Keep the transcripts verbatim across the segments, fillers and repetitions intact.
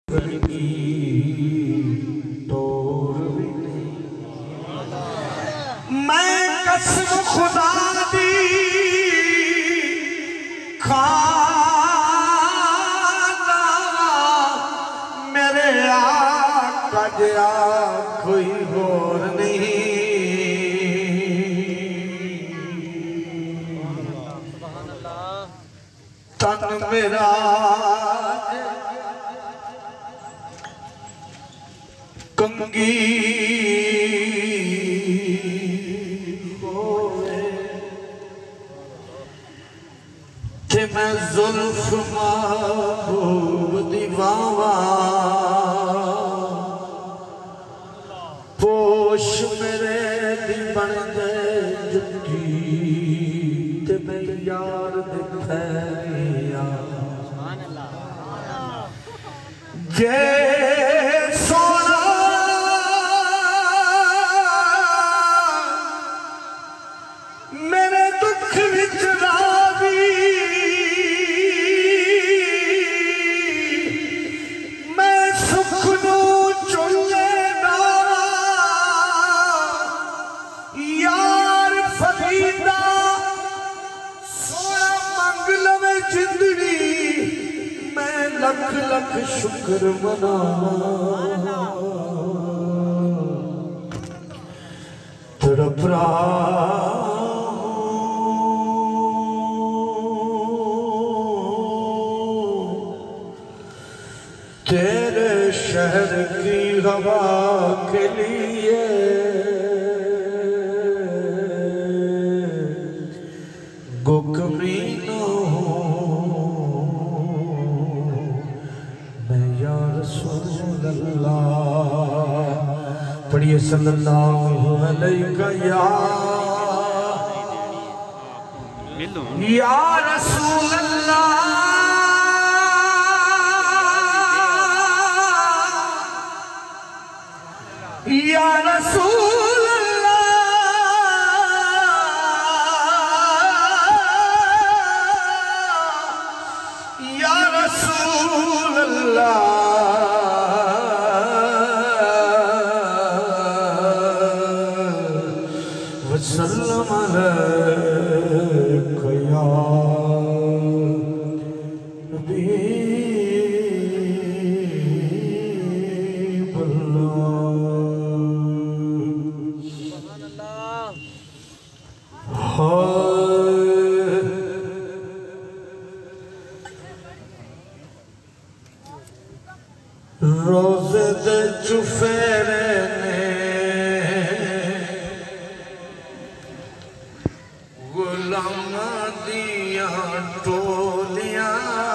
मैं कसम खुदा दी खाना मेरे आका जया कोई और नहीं। तन मेरा कंगी थे मैं जुल्फ महबूब दीवावा पोश मेरे दी बन गए जुटी ते मैं यार दिखैया जे सोना मेरे दुख विच रावी मैं सुख नू चुले डावा यार फरीदा सोना मंग लवे जिंदड़ी मैं लख लख शुक्र मनावा तड़प रहा तेरे शहर की हवा के लिए गुकमी न हो मैं या रसूल अल्लाह। पढ़िए सल्लल्लाहु अलैहि या या रसूल अल्लाह या रसूल अल्लाह या रसूल अल्लाह वसल्लम अलैका या रोज़े दे चुफेरे ने गुलामां दियां टोलियां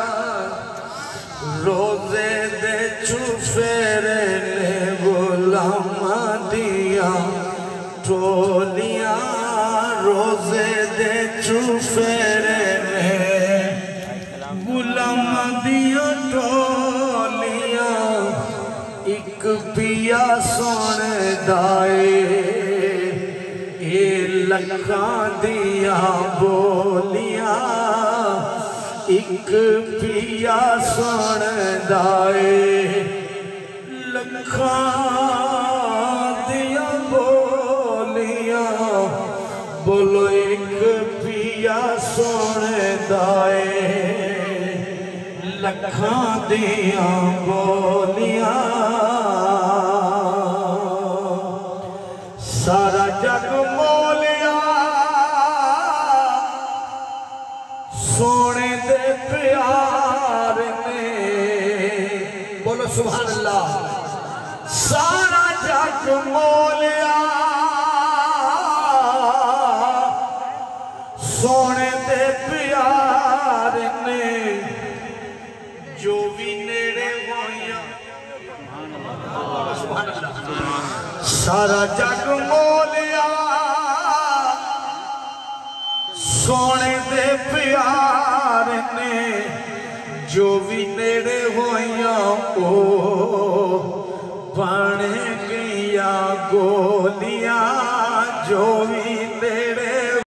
रोज़े दे चुफेरे ने गुलामां दियां टोलियां रोज़े दे चुफेरे ने गुलामां दियां टोलियां एक पिया सोने दाए ए लखां दिया बोलियां एक पिया सोने दाए लखां दिया बोलियां बोलो एक पिया सोने दाए लखां दिया बोलियां सारा जग मोलिया सोने दे प्यार ने बोलो सुभान अल्लाह। सारा जग मोलिया सोने दे प्यार ने जो भी नेड़े होया सारा जग मोलिया सोने दे प्यार ने जो भी नेड़े होया ओ बन गया गोलियां जो भी